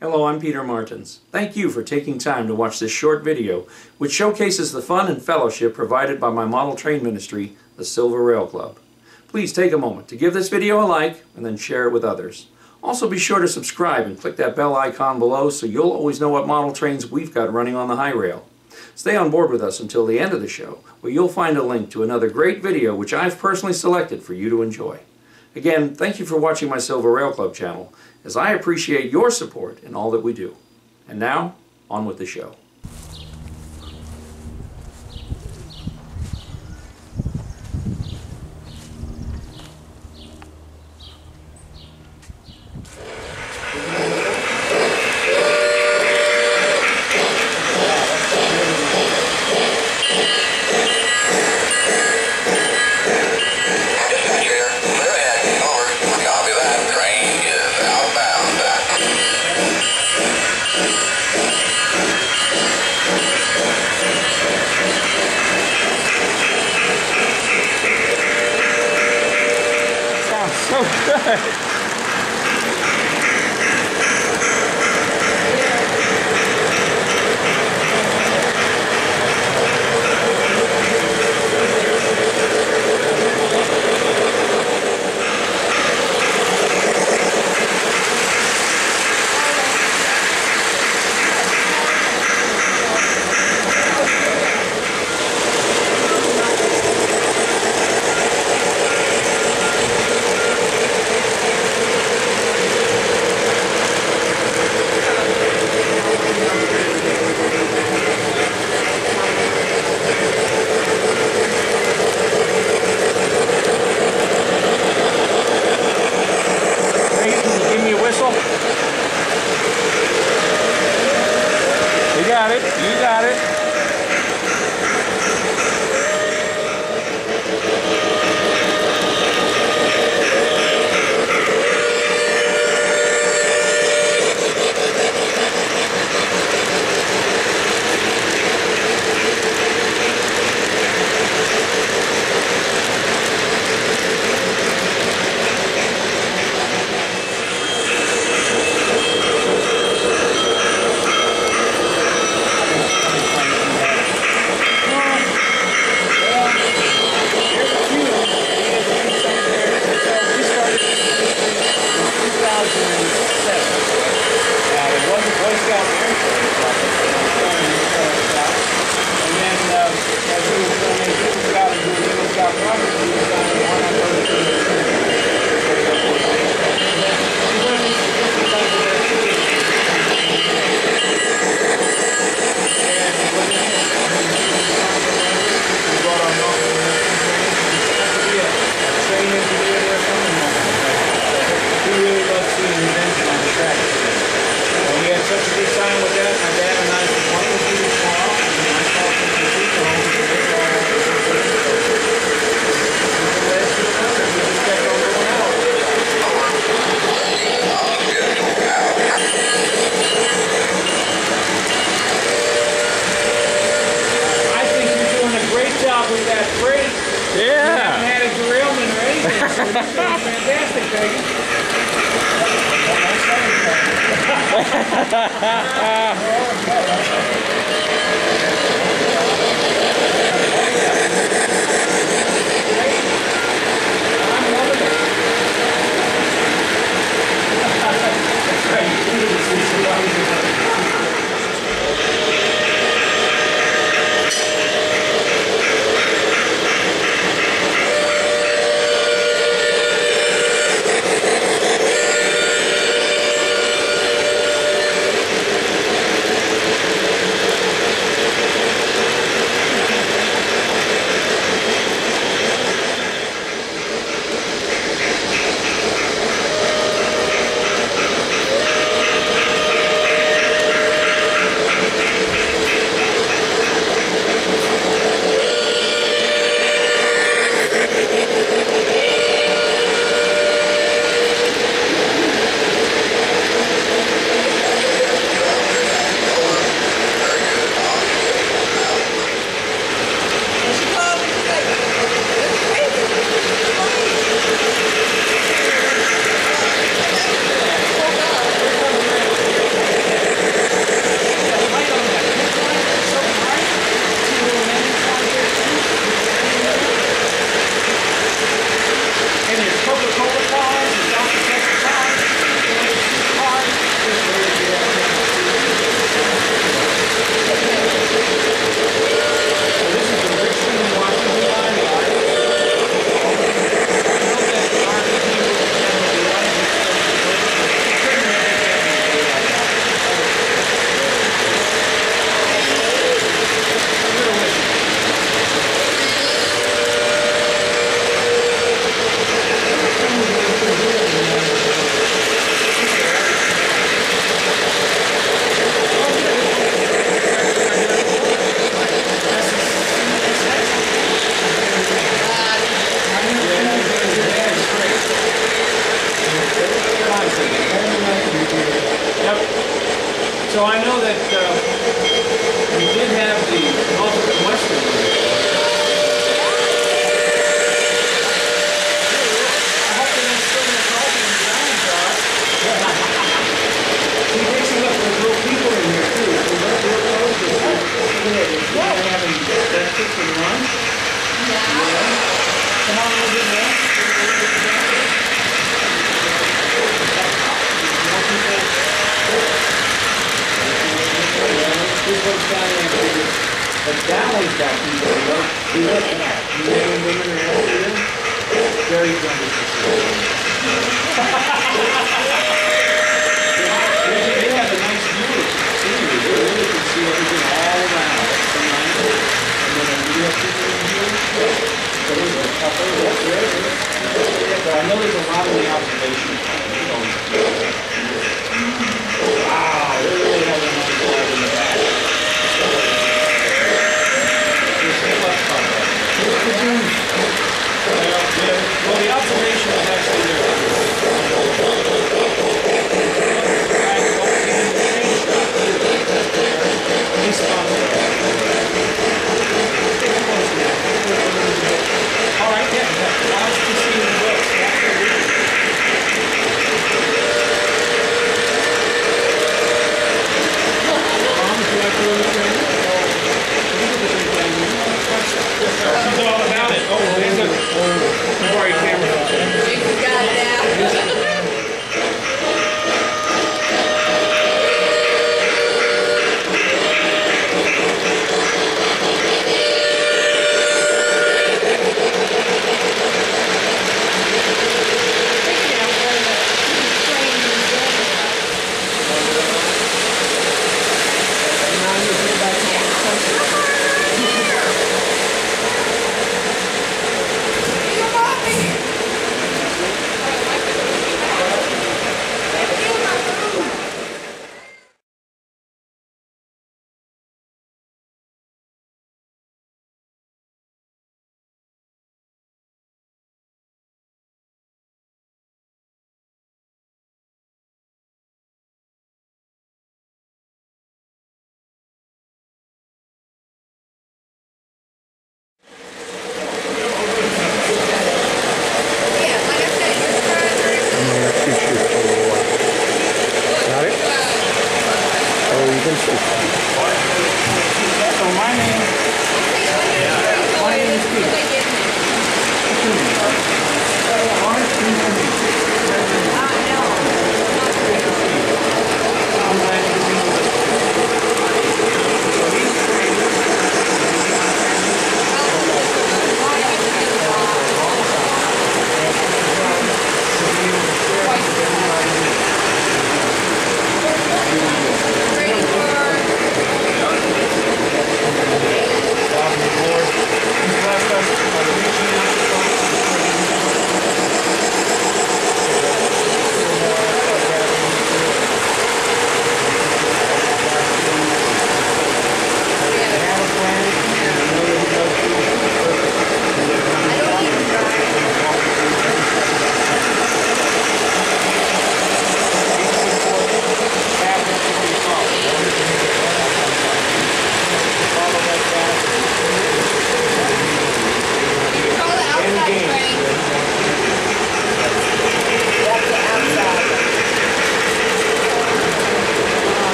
Hello, I'm Peter Martens. Thank you for taking time to watch this short video, which showcases the fun and fellowship provided by my model train ministry, the Silver Rail Club. Please take a moment to give this video a like and then share it with others. Also be sure to subscribe and click that bell icon below so you'll always know what model trains we've got running on the high rail. Stay on board with us until the end of the show, where you'll find a link to another great video which I've personally selected for you to enjoy. Again, thank you for watching my Silver Rail Club channel, as I appreciate your support in all that we do. And now, on with the show. So good. You got it. With that freight, yeah. You haven't had a derailment or anything, so you're doing fantastic, I'm loving it. So I know that we did have the ultimate western. I hope they're not still in the coffee and design job. We mixing up with little people in here too. So let's work those with you. We're having breakfast and lunch. Yeah. Come on a little bit more. But that one's got people, you look, men and women are out here, very wonderful. They have a nice view of the scenery, you really can see everything all around. And then we have people in here, so there's a couple up there. But I know there's a lot of the observation. Wow, they really have a nice light in the back. Well, the observation is actually there. All right, yeah. Why don't you see the books? She's all about it. Oh, there's a sorry camera. You got it out. So my name is Pete.